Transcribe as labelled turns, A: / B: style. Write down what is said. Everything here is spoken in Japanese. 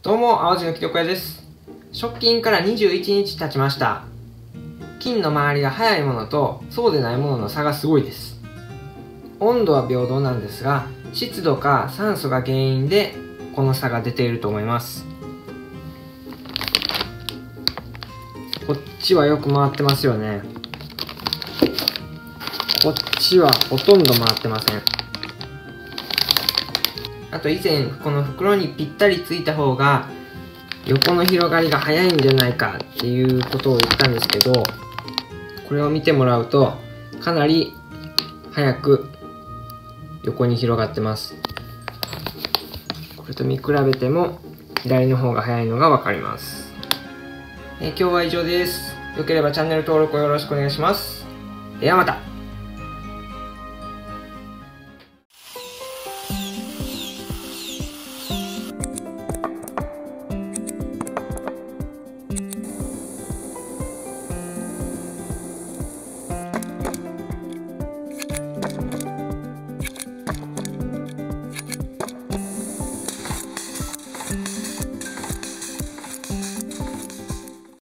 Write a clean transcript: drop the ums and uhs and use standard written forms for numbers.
A: どうも、淡路の木床屋です。出勤から21日経ちました。菌の周りが早いものとそうでないものの差がすごいです。温度は平等なんですが、湿度か酸素が原因でこの差が出ていると思います。こっちはよく回ってますよね。こっちはほとんど回ってません。あと以前この袋にぴったりついた方が横の広がりが早いんじゃないかっていうことを言ったんですけど、これを見てもらうとかなり早く横に広がってます。これと見比べても左の方が早いのが分かります。今日は以上です。よければチャンネル登録をよろしくお願いします。ではまた。